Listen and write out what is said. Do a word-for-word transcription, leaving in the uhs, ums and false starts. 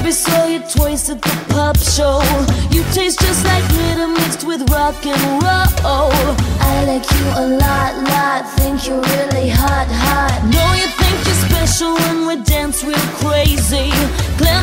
Baby, saw you twice at the pop show. You taste just like glitter mixed with rock and roll. I like you a lot, lot. Think you're really hot, hot. Know you think you're special when we dance real crazy. Glad